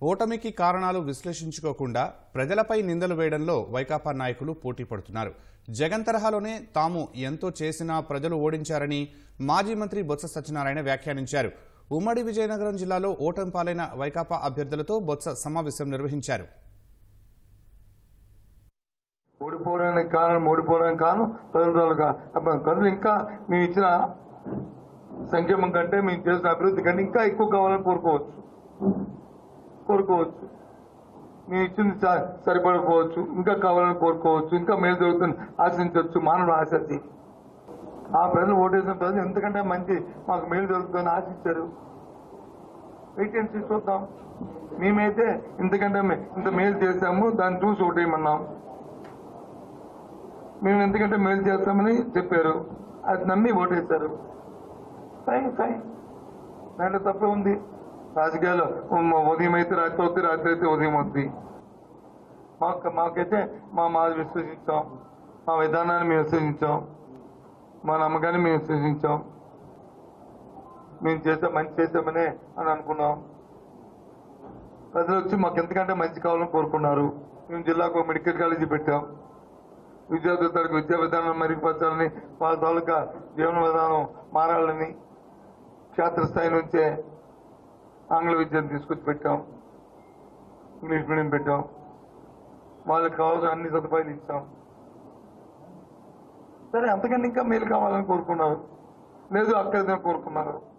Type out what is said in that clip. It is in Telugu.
ఓటమికి కారణాలు విశ్లేషించుకోకుండా ప్రజలపై నిందలు వేయడంలో వైకాపా నాయకులు పోటీ పడుతున్నారు. జగన్ తరహాలోనే తాము ఎంతో చేసినా ప్రజలు ఓడించారని మాజీ మంత్రి బొత్స సత్యనారాయణ వ్యాఖ్యానించారు. ఉమ్మడి విజయనగరం జిల్లాలో ఓటమి పాలైన వైకాపా అభ్యర్థులతో బొత్స సమావేశం నిర్వహించారు. ఓడిపోవడానికి కారణం ప్రజలు ఇంకా మేము ఇచ్చిన సంక్షేమం కంటే మేము చేసిన అభివృద్ధి కంటే ఇంకా ఎక్కువ కావాలని కోరుకోవచ్చు. మేము ఇచ్చింది సరిపడకపోవచ్చు, ఇంకా కావాలని కోరుకోవచ్చు, ఇంకా మేలు జరుగుతుంది ఆశించవచ్చు. మానవుడు ఆశించి ఆ ప్రజలు ఓటేసిన ప్రజలు ఎంతకంటే మంచి మాకు మేలు జరుగుతుందని ఆశించారు. వెయిట్ అండ్ సీ చూద్దాం. మేమైతే ఇంతకంటే ఇంత మేలు చేశాము, దాన్ని చూసి ఓటేయమన్నాం. మేము ఎంతకంటే మేలు చేస్తామని చెప్పారు, అది నమ్మి ఓటేశారు. ఫైన్ దాంట్లో తప్పే ఉంది. రాజకీయాలు ఉదయం అయితే రాత్రి అవుతుంది, రాత్రి అయితే ఉదయం అవుతుంది. మాకైతే మాది విశ్వసించాం, మా విధానాన్ని మేము విశ్వసించాం, మా నమ్మకాన్ని మేము విశ్వసించాం. మేము మంచి చేసామనే అని అనుకున్నాం. ప్రజలు వచ్చి మాకు ఎంతకంటే మంచి కావాలని కోరుకున్నారు. మేము జిల్లాకు ఒక మెడికల్ కాలేజీ పెట్టాం. విద్యార్థుల విద్యా విధానం మెరుగుపరచాలని, వాళ్ళ తాలూకా జీవన విధానం మారాలని క్షేత్రస్థాయి నుంచే ఆంగ్ల విద్యను తీసుకొచ్చి పెట్టాం. ఇంగ్లీష్ మీడియం పెట్టాం. వాళ్ళకి కావాల్సిన అన్ని సదుపాయాలు ఇచ్చాం. సరే, అంతకన్నా ఇంకా మేలు కావాలని కోరుకున్నారు, లేదు అక్కడితో కోరుకున్నారు.